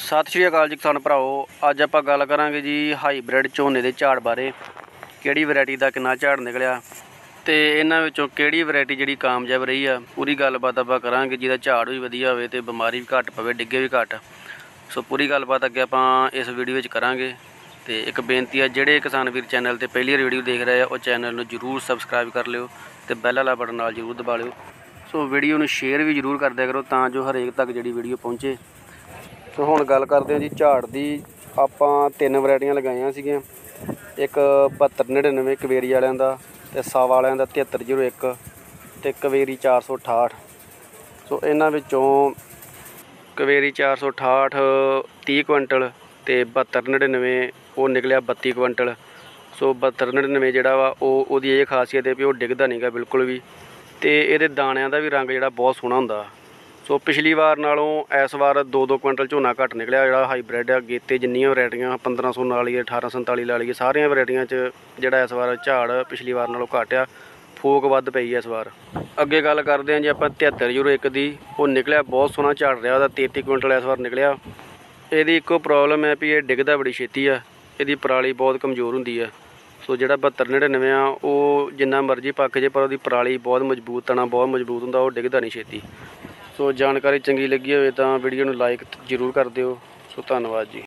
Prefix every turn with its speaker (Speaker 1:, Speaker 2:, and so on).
Speaker 1: सत श्री अकाल जी किसान भराओ। अज आप गल करांगे जी हाईब्रिड झोने के झाड़ बारे, किहड़ी वैरायटी का कितना झाड़ निकलिया तो इन्हां विचों किहड़ी वैरायटी जिहड़ी कामयाब रही है, पूरी गलबात आप करांगे। जिहदा झाड़ भी वधिया होवे ते बीमारी भी घट पवे, डिगे भी घट। सो पूरी गलबात अगे आपां इस वीडियो विच करांगे। तो एक बेनती है, जिहड़े किसान वीर चैनल ते पहली बार वीडियो देख रहे हैं वो चैनल नूं जरूर सबसक्राइब कर लिओ ते बैल वाला बटन नाल जरूर दबा लिओ। सो वीडियो नूं शेयर भी जरूर कर दिया करो तां जो हरेक तक जिहड़ी वीडियो पहुँचे। तो हुण गल करते हैं जी झाड़ की। आपां 3 वैरायटियां लगाइयां सीगियां, एक 7299 कवेरी वालियां दा ते 100 वालियां दा 7301 ते कवेरी 468। सो इन्हां विचों कवेरी 468 30 कुंटल ते 7299 वो निकलिया 32 कुंटल। सो 7299 जिहड़ा वा ओहदी ये खासियत है भी वो डिगदा नहीं गा बिल्कुल भी, ते इहदे दाणियां दा भी रंग जिहड़ा बहुत सोहना हुंदा। सो पिछली वार नालों इस वार 2-2 कुंटल झोना घट निकलिया। जिहड़ा हाईब्रिड आ गेते जिन्नियां वैरायटियां 1500 ला लीए 1847 ला लीए, सारियां वैरायटियां च जिहड़ा इस वार झाड़ पिछली वार नालों घट आ, फूक वध पई है इस वार। अगे गल करते हैं जी आपां 7301 की। वो निकलिया बहुत सोहना झाड़ रहा, ਉਹਦਾ 33 कुंटल इस वार निकलिया। ਇਹਦੀ ਇੱਕੋ प्रॉब्लम है भी ये डिगदा बड़ी छेती आ, ਇਹਦੀ पराली बहुत कमज़ोर हुंदी है। सो जिहड़ा 7299 आ वो जिन्ना मर्जी पक जे पर ਉਹਦੀ पराली बहुत मजबूत, तना बहुत मजबूत हुंदा, वो डिगदा नहीं छेती। सो जानकारी चंगी लगी हो तो वीडियो नूं लाइक जरूर कर दिओ। सो धन्नवाद जी।